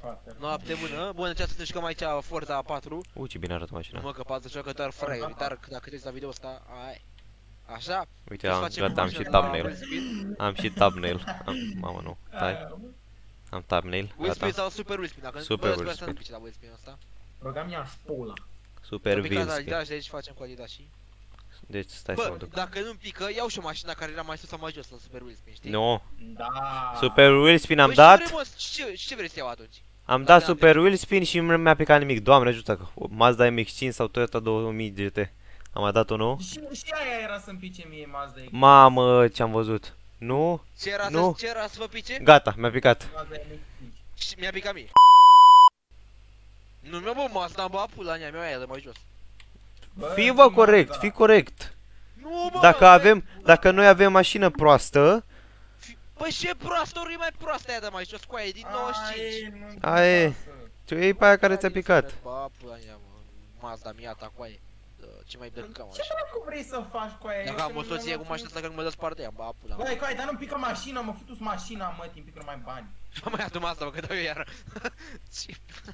Noapte bună, bună ce să jucăm aici Forza 4. Ce bine arată mașina. Mă că poate să joacă doar fraieri, dar dacă te la video ăsta, ai. Așa? Uite, gata, am și thumbnail. Am și thumbnail. Mamă, nu. Stai. Am thumbnail. Willspin sau Super Willspin, dacă Super nu Willspin. pice la Willspin ăsta. Rogam ia șpola. Super Willspin. Adidas, deci facem cu Adidas și. Deci stai să mă Bă, duc. dacă nu-mi pică, iau și o mașină care era mai sus sau mai jos la Super Willspin, știi? Nu. Da. Super Willspin am Păi dat. ce vrei să iau atunci? Am dat Super Willspin și nu mi-a picat nimic. Doamne ajută, Mazda MX-5 sau Toyota 2000 GT. Am mai dat-o nou? Și aia era să-mi pice mie Mazda X. Mamă, ce-am văzut. Nu? Ce era să vă pice? Gata, mi-a picat. Mazda MX-5. Și mi-a picat mie. Nu mi-a bă, Mazda, am băgat pula mea, aia de mai jos. Fii bă corect, fii corect. Nu bă! Dacă noi avem mașină proastă. Păi ce proastă, ori e mai proastă aia de mai jos, cu aia, e din 95. Aie, tu iei pe aia care ți-a picat. Bă, pula mea, mă, Mazda Miata cu aia. Ce mai dă cam Ce așa? dracu vrei să faci cu aia? Dacă am o soție cu mașina asta, că nu mă dă spart ea, bă, pula mea. Băi, coai, dar nu-mi pică mașina, mă futu-ți mașina, mă, timp că nu mai ai bani. Și mai adu Mazda, bă, că dau eu iară. Ce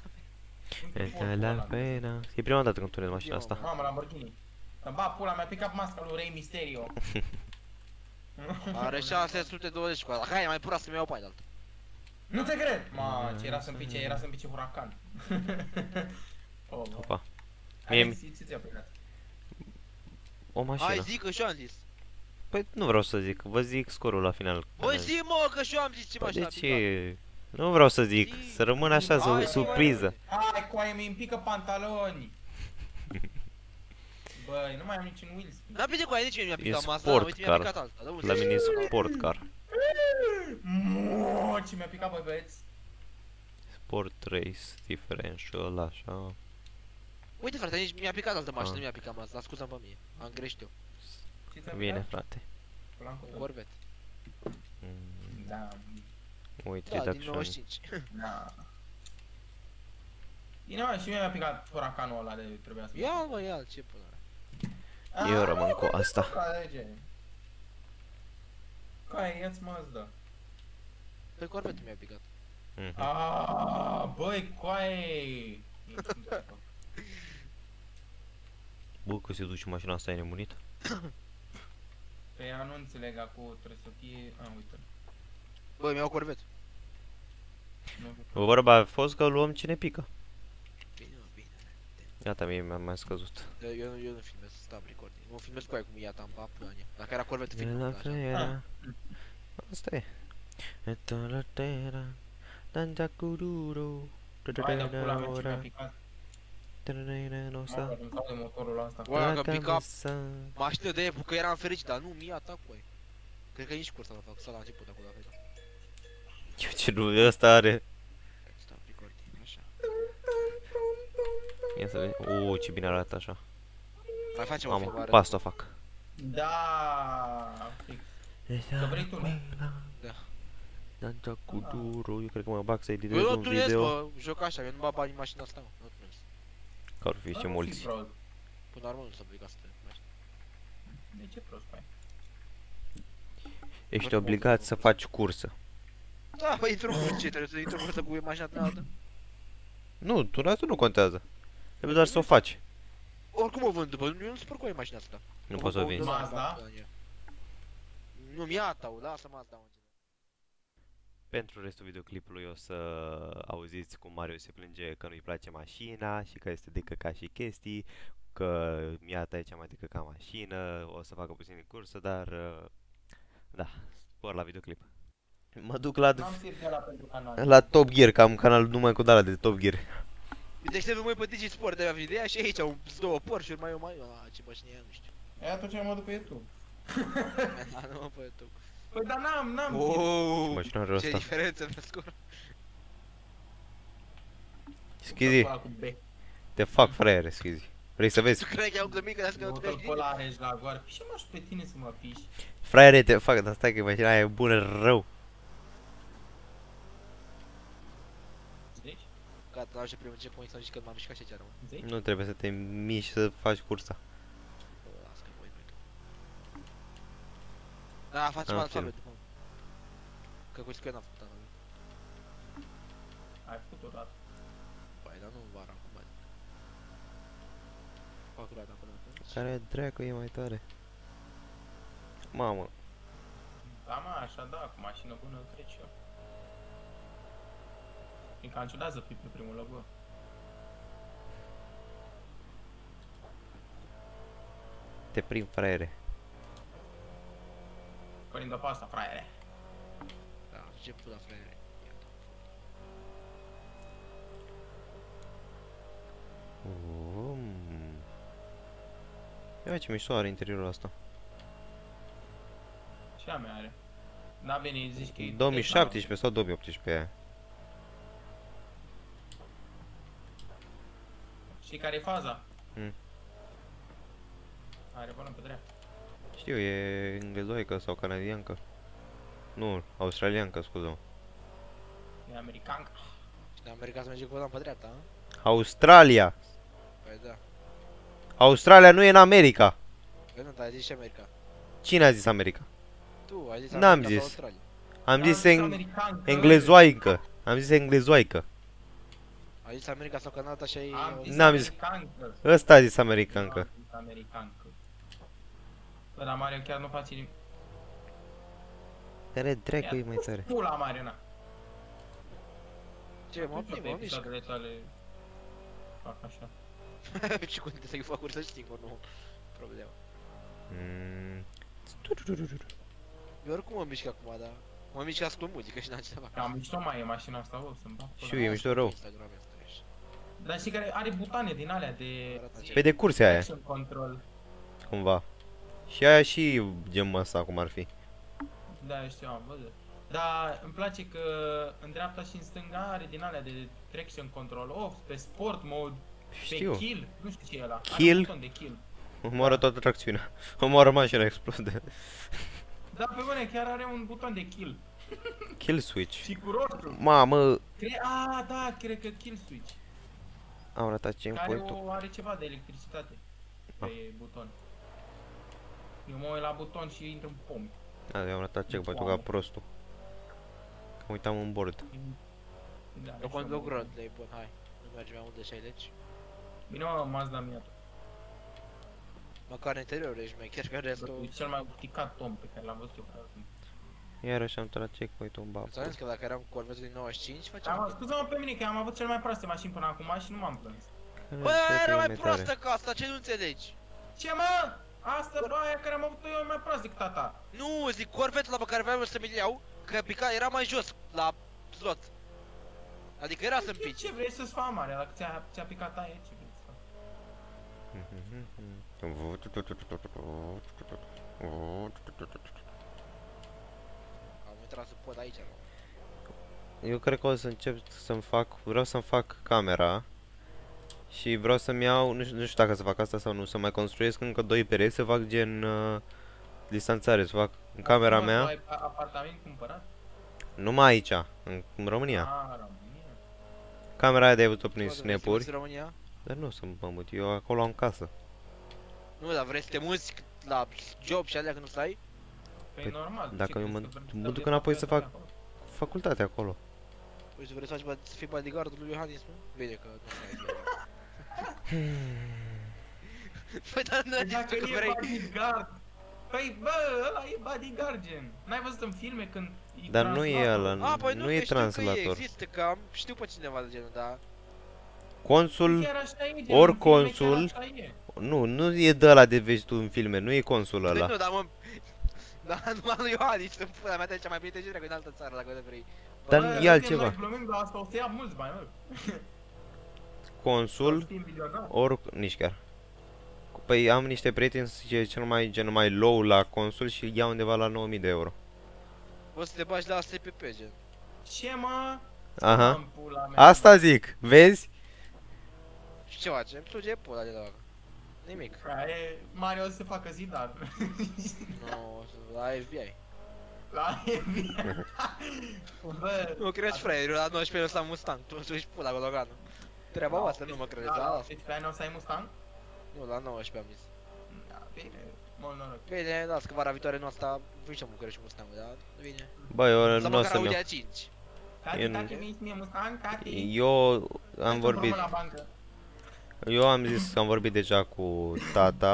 La pena. E prima dată când tunez mașina asta. Mamă, Lamborghini. Dar ba, pula, mi-a picat masca lui Rey Mysterio. Are 620 cu asta, hai, e mai proastă, mi-au pe aia de altă. Nu te cred! Ma, ce era să-mi pice huracan. Opa. Ce ți-a picat? O mașină. Hai, zic că și-eu am zis. Păi nu vreau să zic, vă zic scorul la final. Băi, zi mă, că și-eu am zis ce mașina a De picat. ce? Nu vreau să zic, să rămână așa, surpriză. Hai, coaie, mi-mi pică pantaloni. Băi, nu mai am niciun wheels. N-am picat cu aia, nici mie mi-a E picat Mazda, sport uite, mi-a car. picat alta. La mine e sport car. Ce mi-a picat, băi, băieți. Sport race, differential, așa. Uite, frate, nici mi-a picat altă mașină, nu mi-a picat Mazda, scuză-mi pe mie. Am greșit eu. Bine, frate. Corvette. Da. Uite, Da, dacă din 95. Da. Bine, mă, și mie mi-a picat huracanul ăla de trebuia să... Ia-l, mă, ia-l, ce până. Eu rămân cu asta. Coaie, ia-ți Mazda. Pe Corvette mi-a picat. Băi, coaie! Bă, că se duce mașina asta, e nemunită. Pe ea nu înțeleg, acum trebuie să fie... uite. Băi, mi-au Corvette. Vorba a fost că luăm cine pică. Bine, bine. Gata, mie mi-a mai scăzut. Eu nu filmez, stau recording. Nu filmez cu aia cum iată, am pa pula mea. Dacă era Corvette, filmă așa. Asta e. Danja cururu. Hai, dar pula mea, ce mi-a picat. Mamă, cum cade motorul ăsta. Bă, că pica mașină de epocă, eram fericit, dar nu, mi-a ta cu aia. Cred că nici cursa la fac, sau la început acolo, la fel. Ce nu, ăsta are. Stau recording, așa. Ia să vedem. Ce bine arată așa. Mai facem o Mamă, filmare. pe asta o fac. Da, fix. Că vrei tu, nu? Da. Danja cururu. Eu cred că mă bag să editez Eu nu un tunez, video. bă, joc așa, eu nu bag bani în mașina asta, mă, nu tunez. Că ar fi și mulți. Până la urmă nu s-a obligat să te mașina. De ce prost, pai? Ești obligat să faci cursă. Da, bă, intru cu ce, trebuie să intru cu cu mașina ta altă. Nu, turnazul nu contează. Trebuie doar să o faci. Oricum o vând, bă, eu nu supăr cu aia mașina asta. Nu poți să o vinzi. Mazda? Nu, mi-a tău, lasă Mazda, mă. Pentru restul videoclipului o să auziți cum Mario se plânge că nu-i place mașina și că este de căcat și chestii, că Miata e cea mai de căcat mașină, o să facă puțin în cursă, dar da, spor la videoclip. Mă duc la Top Gear, că am canal numai cu dala de Top Gear. Deci trebuie mai pe Digi Sport de la video și aici au două Porsche-uri, mai ce mașină e, nu știu. E atunci mă duc pe YouTube. Da, nu mă pe tu. Păi dar n-am. Ooo, Mașina are ce asta. diferență pe scură. Schizi, te fac fraiere, Schizi. Vrei să vezi? Tu crezi că e un glămic, că că Motor pe ăla are la goară. Și mă pe tine să mă piși. Fraiere, te fac, dar stai că mașina aia e bună rău. Zici? Gata, la orice primul checkpoint să zici că m-am mișcat și ce mă. Zici? Nu trebuie să te miști să faci cursa. Las că voi tu. Da, facem alfabet, mă. Că cu că n-am făcut alfabet. Ai făcut o dată. Care dracu e mai tare? Mamă. Da, mă, așa, da, cu mașină bună treci eu. E cam ciudat să fii pe primul loc, bă. Te prind, fraiere. Corindă pe asta, fraiere. Da, ce pula, fraiere. Ia ce mișto are interiorul ăsta. Ce a mea are? Da, bine, zici că e... 2017 sau 2018 aia. Știi care e faza? Mm. Are bună pe dreapta. Știu, e englezoică sau canadiancă. Nu, australiancă, scuză-mă. E americancă. Și în America să merge cu volan pe dreapta, hă? Australia! Păi da. Australia nu e în America! Păi nu, dar ai zis și America. Cine a zis America? Tu, ai zis N-am America sau zis. Australia. Am zis americancă. englezoaică. Am zis englezoaică. Ai zis America sau Canada și ai... Am zis N-am zis. americancă. Ăsta a zis americancă. Am zis americancă. Bă, dar Mario chiar nu face nimic. Care dracu e mai tare? Pula, Mario, na. Ce, mă Nu știu, oprim, pe mă mișc. episoadele tale fac așa. Și cum să-i fac cursă singur, nu problemă. Eu oricum mă mișc acum, dar... Mă mișc ascult muzică și n-am ce să fac. Am mișto mai e mașina asta, bă, să-mi bag pula. Știu, e mișto rău. Instagram asta ești. Dar știi care are butoane din alea de... Pe de curse aia, Action control. cumva. Și aia și gemul ăsta, cum ar fi. Da, eu știu, am văzut. Dar îmi place că în dreapta și în stânga are din alea de traction control off, pe sport mode, Știu. pe kill, nu știu ce e ăla. Kill? Are un buton de kill. Omoară toată tracțiunea. Omoară mașina, explode. Da, pe bune, chiar are un buton de kill. Kill switch. Și cu roșu. Mamă, Da, cred că kill switch. am ratat ce Care în are ceva de electricitate pe buton. Eu mă uit la buton și intru în pom. Eu am ratat checkpoint-ul ca prostul. Că uitam un board. Da, Eu și conduc mă- rod, e bun, hai. Nu merge mai mult de 60. Bine, mă, Mazda Miata. Măcar în interior ești mai chiar că E restul... cel mai urticat om pe care l-am văzut eu. Iarăși am trat checkpoint-ul în babă. Ți-am zis că dacă eram cu Corvette din 95, Da, făceam... mă, scuză-mă pe mine că am avut cel mai proaste mașini până acum și nu m-am plâns. Bă, era mai proastă ca asta, ce nu înțelegi? Ce, mă? Asta, bă, aia care am avut-o eu e mai proastă decât tata. Nu, zic Corvette-ul ăla pe care vreau să mi-l iau, că pica, era mai jos, la slot. Adică era să-mi pice. Ce vrei să-ți fac, mare? Dacă ți-a picat aia, ce vrei să fac? Am intrat să pot aici, mă. Eu cred că o să încep să-mi fac, vreau să-mi fac camera. Și vreau să-mi iau, nu știu dacă să fac asta sau nu, să mai construiesc încă 2 pereți, să fac gen distanțare, să fac în camera Tu mea. ai apartament cumpărat? Numai aici, în România. România. Camera aia de-ai văzut-o prin Ce, mă, vrei să te snap-uri. muți în România? Dar nu să mă mut, eu acolo am casă. Nu, dar vrei să te muți la job și alea când nu stai? Păi normal. dacă ce eu crezi mă că duc trebuie înapoi să fac- acolo? Facultate acolo. Păi, vrei să faci să fii bodyguardul lui Iohannis, nu? Bine că nu stai. Păi, dar nu ai zis Dacă tu că e vrei... bodyguard. Păi, bă, ăla e bodyguard, gen. N-ai văzut în filme când e Dar nu e translator? ăla, A, păi nu nu, e că știu că translator. există, că am, știu pe cineva de genul, dar... Consul, Chiar așa e, gen, ori în filme consul, chiar așa e. nu e de ăla de vezi tu în filme, nu e consul Păi ăla. nu, dar mă... Dar numai lui Iohannis, în pula mea, cea mai bine te în altă țară, dacă vrei. Dar Bă, e suntem altceva. Noi glumim, dar asta o să ia mulți bani, mă. Consul, O să fim milionari. ori nici chiar. Păi am niște prieteni, e cel mai gen mai low la consul și ia undeva la 9000 de euro. O să te bagi la SPP, gen. Ce, mă? Aha. În pula mea. Asta zic, vezi? Și ce facem? Sluge pula de la vacă. Nimic. E, Mario o să se facă zidar. Nu, la FBI. La FBI. Bă, Nu crezi, frate, eu la 19 ani o să am Mustang, tu suși pula cu Loganul. Treaba voastră, nu mă crezi, da? la 18 ani o să ai Mustang? Nu, la 19 am zis. Da, bine, mult noroc. Bine, las că vara viitoare nu asta, vii să mă București Mustang-ul, dar bine. Bă, eu Sau nu o măcar să-mi Audi iau. A5. Tati, Eu nu- tati, vii mie Mustang, tati. Eu am vorbit, La bancă. eu am zis, am vorbit deja cu tata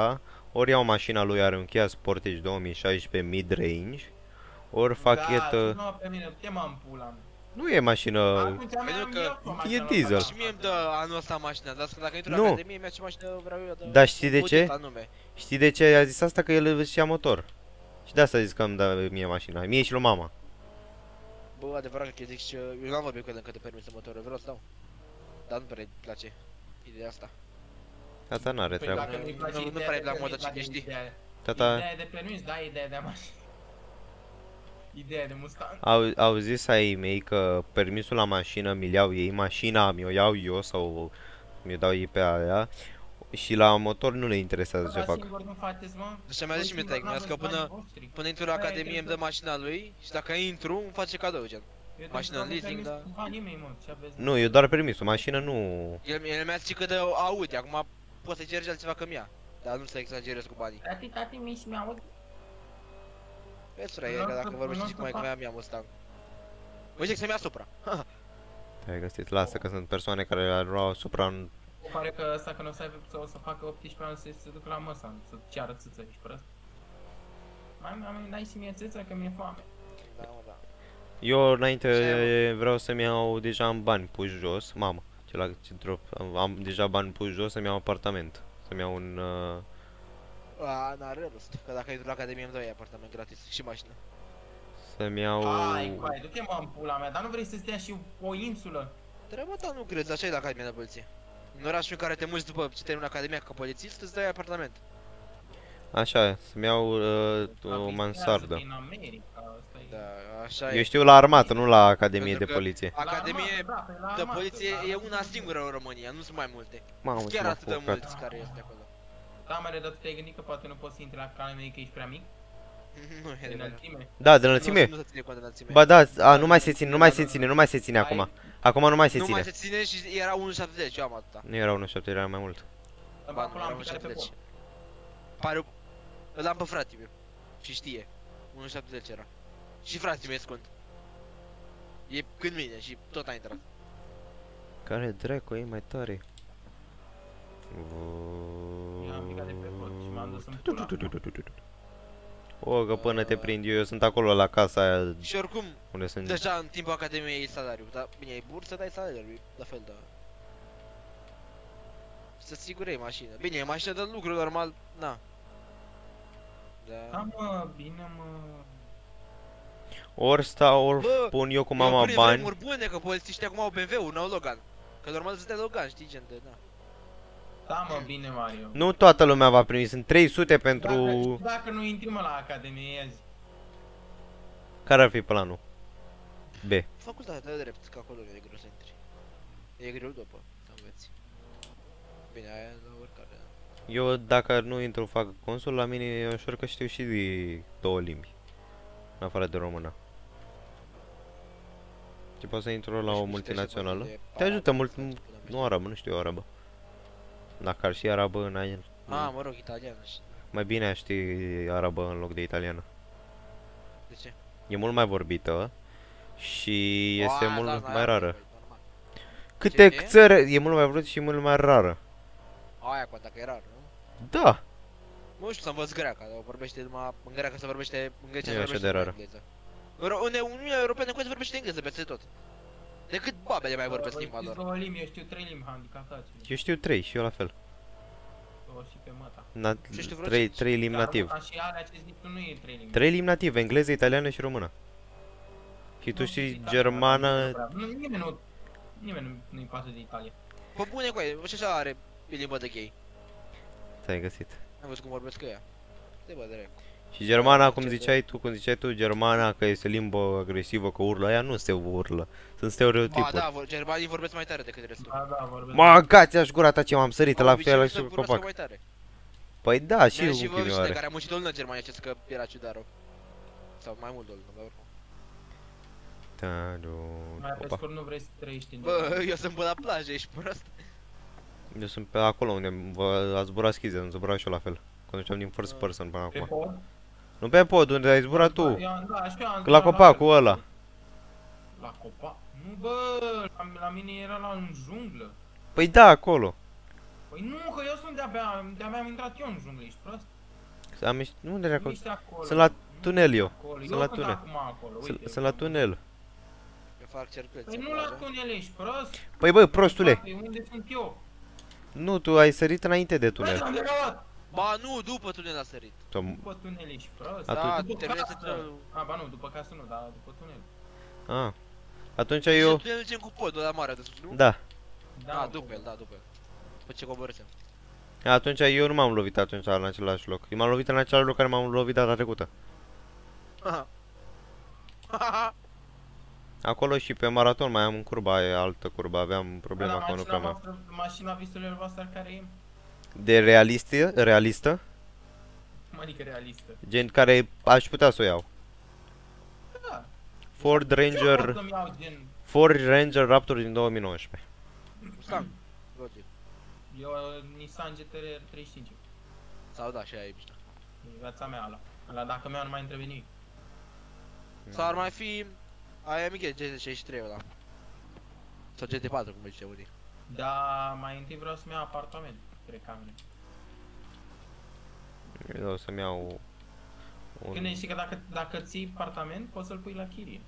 Ori iau mașina lui, are un Kia Sportage 2016 mid-range, ori fac Da, it... nu pe mine, te mă pula mea. Nu e mașină... Atunci Pentru mi-am că eu o mașină e la diesel. fața. Și mie îmi dă anul ăsta mașina, dar dacă intru la Nu. Academie, mi-a ce mașină vreau eu, Dar știi de ce? buget anume. Știi de ce a zis asta? Că el își ia motor. Și de asta a zis că îmi dă mie mașina. Mie și lui mama. Bă, adevărat că zic și eu n-am vorbit cu el încă de permisul motorului, vreau să dau. Dar nu prea îi place ideea asta. Tata n-are Păi treabă. dacă nu-i place Nu ideea prea e de la permis, motociclă, dacă știi? Tata... Ideea de permis, da, ideea de mașină. Ideea de Mustang. Au zis ai mei că permisul la mașină mi-l iau ei, mașina mi-o iau eu sau mi-o dau ei pe aia și la motor nu le interesează ce Dar fac. singur nu faceți, mă? Deci mi-a zis și mie taică, mi-a zis că până intru la Academie îmi dă mașina lui și dacă intru îmi face cadou, gen. Mașină în leasing, da. Nu fac nimeni, mă, ce aveți? Nu, eu doar permisul, mașină nu... El mi-a zis că de Audi, acum poți să ceri altceva că mi-a. Dar nu să exagerez cu banii. Tati, mi și mi-aud. Vezi, frate, că dacă vorbești și cu mai că mi-a Mustang. Mă zic să-mi ia Supra. Te-ai găsit, lasă că sunt persoane care ar lua Supra în... Pare că ăsta că nu o să aibă, o să facă 18 ani să se ducă la măsa, să ceară țâță, ești prost? Mai dai și mie țâță că mi-e foame. Da, mă, da. Eu înainte vreau să-mi iau deja în bani puși jos, mamă, ce drop, am deja bani puși jos să-mi iau apartament. Să-mi iau un... N-are rost, că dacă intru la Academie îmi dau ei apartament gratis și mașină. Să-mi iau... Hai, coai, du-te mă în pula mea, dar nu vrei să-ți dea și o insulă? Treaba ta nu crezi, așa e la Academia de Poliție. În orașul în care te muți după ce termini Academia ca polițist, îți dai apartament. Așa, să-mi iau o Avizează mansardă. Din America, asta e. Da, așa Eu e. știu la armată, nu la Academie Pentru de că Poliție. La Academie armată, da, pe la de armată, poliție la e armată. una singură în România, nu sunt mai multe. Mamă, Sunt ce chiar m-a atât de focat. mulți care este acolo. Da, mă, dar tu te-ai gândit că poate nu poți să intri la Academie că ești prea mic? Nu e De adevărat. înălțime? Da, de înălțime? Nu se ține cont de înălțime. Ba da, nu mai se ține, nu mai se ține, nu mai se ține acum. Acum nu mai se Nu mai ține. se ține și era 1,70, eu am atâta. Nu era 1,7, era mai mult. Ba, acolo am picare pe 1,70. pod. Pare... Îl am pe fratele meu. Și știe. 1,70 era. Și fratele meu e scund. E când mine și tot a intrat. Care dracu e mai tare? Eu am picat de pe pod și m-am dus în pula mea. O, că până te prind eu sunt acolo la casa aia Și oricum, unde sunt... deja în timpul Academiei e salariu. Dar bine, e bursă, dai salariu, la fel, da. Să sigurei mașină. Bine, e mașină de lucru normal, na. Da, Da. mă, bine, mă. Ori stau, ori Bă, pun eu cu Eu mama prin bani. vremuri bune, că polițiștii acum au BMW-uri, n-au Logan. Că normal să dea Logan, știi, gen de, da. Da, mă, bine, Mario. Nu toată lumea va primi, sunt 300 pentru... Dacă nu intri, mă, la Academie, ia zi. Care ar fi planul? B. Facultatea de drept, că acolo nu e greu să intri. E greu după, să înveți. Bine, aia la oricare. Eu dacă nu intru fac consul, la mine e ușor că știu și două limbi. În afară de română. Ce poți să intru la o multinațională? Te ajută mult, nu arabă, nu știu arabă. Dacă ar și arabă în aia, Ah, mă rog, italiană și... mai bine aș ști arabă în loc de italiană. De ce? E mult mai vorbită și este Ah, mult da, mai aia rară. e normal. Câte Ce? țări, e mult mai vorbită și mult mai rară. Aia conta că e rar, nu? Da, Nu știu să învăț greaca, dar o vorbește numai... În greacă se vorbește... În Grecia Nu se e așa vorbește de numai rară. engleză. În Uniunea Europeană cu se vorbește engleză peste tot. Decât babele mai vorbesc limba Știți lor. două limbi, eu știu 3 limbi handicaptate. eu știu 3 și eu la fel. O și pe măta. Și știu vreo 3 cinci. limbi nativ. Dar și alea ce zic tu nu e 3 limbi. 3 limbi native, engleză, italiană și română. Și tu Nu, știi Italia, germană, nu, nimeni nu-i pasă de Italia. Pe bune cu aia, și așa are limbă de gay. ți-ai găsit. Am văzut cum vorbesc cu ea. Te bă, drept. Și germana, cum ziceai tu, germana că este limbă agresivă, că urlă, aia nu se urlă. Sunt Ba stereotipuri. da, germanii vorbesc mai tare decât restul. Da, vorbesc. Mă, gați-aș gura ta ce m-am sărit Au la obiceiul fel să și cu vorbească copac. mai tare. Păi da, și Bine, eu și cu vă știi chimioare. care am muncit o lună germană, ce că era ciudat rău. Sau mai mult o lună, dar oricum. Mai pe Opa. scurt nu vrei să trăiești în Bă, eu sunt pe la plajă, ești prost. Eu sunt pe acolo unde a zburat schize, am zburat și eu la fel. Conduceam din first person până Pe acum. pod? Nu pe pod, unde ai zburat tu. Da, și eu am La zburat copacul fel. ăla. La copac? Nu, bă, la mine era la în junglă. Păi da, acolo. Păi nu, că eu sunt de-abia am intrat eu în junglă, ești prost? Unde era acolo? Niște acolo. Sunt la tunel eu. Acolo. Sunt Eu la sunt tunel. acum acolo, uite. Sunt la tunel. Eu fac cerculețe. Păi nu la tunel ești prost? Păi bă, prostule, Frate, unde sunt eu? nu, tu ai sărit înainte de Bă, tunel. am decalat! Ba nu, după tunel a sărit. După tunel ești prost? Atunci- Da, După termină să casă. tunelul. A, ba nu, după casă nu, dar după tunel. Ah. Atunci Eu... eu... Tunelul mergem cu podul ăla mare de sus, nu? Da. Da, după el, da, după el. După ce coborâsem. Atunci eu nu m-am lovit atunci în același loc. Eu m-am lovit în același loc care m-am lovit data trecută. Acolo și pe maraton mai am în curba aia, altă curbă, aveam problema cu nuca mea. Mașina visurilor voastre care e? De realistă, Cum adică realistă? gen care aș putea să o iau. Da. Ford Eu pot Ranger, să-mi iau gen... Ford Ranger Raptor din 2019. Mustang, logic. Eu Nissan GTR 35. Sau da, și aia e mișto. E viața mea ăla. Ăla dacă mi-au nu mai întrebe nimic. Sau ar mai fi... Aia mică, GT63 ăla. Sau GT4, cum zice unii. Dar mai întâi vreau să-mi iau apartament. Recamere. Eu o să-mi iau Când un... știi că dacă ții apartament, poți să-l pui la chirie.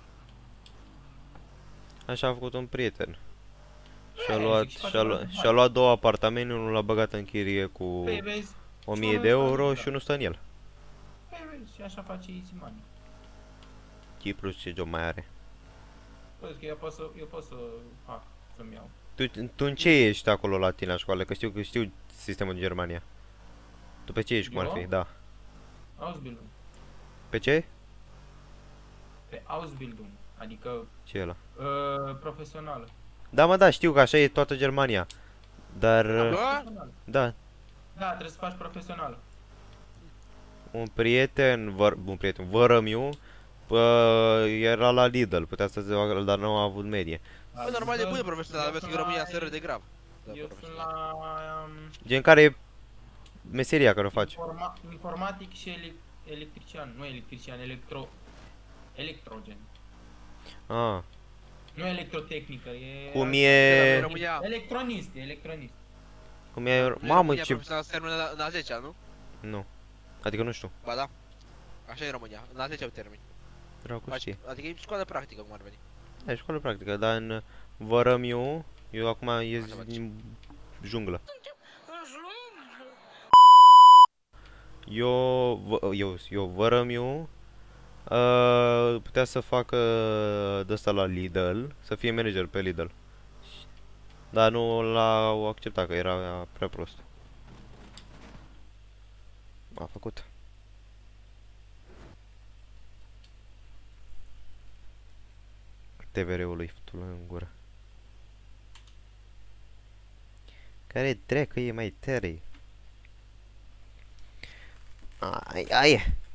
Așa a făcut un prieten. Și-a Zic, luat, și face și-a luat, bani. și-a luat două apartamente, unul l-a băgat în chirie cu Păi vezi? 1000 și de unul euro stă, și unul stă în el. Păi vezi, și așa face Easy Money. Plus ce job mai are. Păi zic că eu pot să fac, să-mi iau. Tu în ce ești acolo la tine la școală? Că știu sistemul din Germania. Tu pe ce ești, cum ar fi? Eu? Da. Ausbildung. Pe ce? Pe Ausbildung. Adică Ce e ăla? profesională. Da, mă, da, știu că așa e toată Germania. Dar, Bă? Profesională. da, Da, trebuie să faci profesională. un prieten, vărămiu, era la Lidl, putea să se facă, dar nu a avut medie. Bă, normal e bună profesională, eu aveți că sunt România la- se râde grav. Da, Eu sunt profesional. la Gen care e meseria care o faci. informatic și electrician. Nu electrician, electrogen. Ah, Nu electrotehnică, e... cum În e, România... Electronist, e electronist. cum e, în mamă, România ce, profesional se termină în a 10-a, nu? nu, adică nu știu, Ba da. Așa e în România, în a 10-a termini. vreau cu știe. Adică e școală practică, cum ar veni. E școală practică, dar în vărămiu, eu acum ies Așa faci. din junglă. Eu vărămiu, putea să facă de ăsta la Lidl, să fie manager pe Lidl. Dar nu l-au acceptat, că era prea prost. A făcut. TVR-ului fătul în gură. Care dracă e mai tare? Ai, ai.